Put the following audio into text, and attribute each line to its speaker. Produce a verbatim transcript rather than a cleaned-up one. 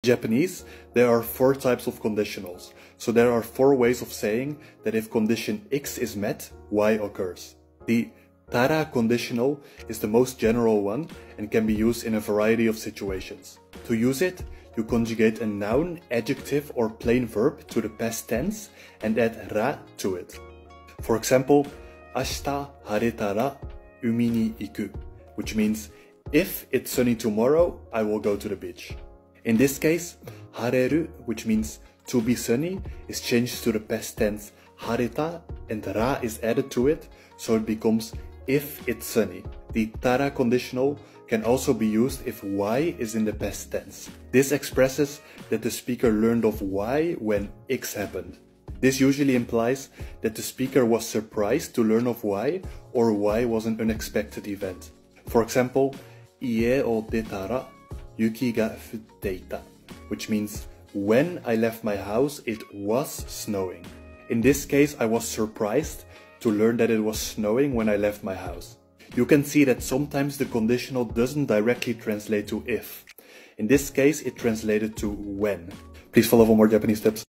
Speaker 1: Japanese, there are four types of conditionals. So there are four ways of saying that if condition X is met, Y occurs. The tara conditional is the most general one and can be used in a variety of situations. To use it, you conjugate a noun, adjective or plain verb to the past tense and add ra to it. For example, ashita haretara,海に行く, which means if it's sunny tomorrow, I will go to the beach. In this case, hareru, which means to be sunny, is changed to the past tense hareta and ra is added to it, so it becomes if it's sunny. The tara conditional can also be used if Y is in the past tense. This expresses that the speaker learned of Y when X happened. This usually implies that the speaker was surprised to learn of Y, or Y was an unexpected event. For example, Ie o detara, yuki ga futteita, which means when I left my house it was snowing. In this case, I was surprised to learn that it was snowing when I left my house. You can see that sometimes the conditional doesn't directly translate to if. In this case, it translated to when. Please follow for more Japanese tips.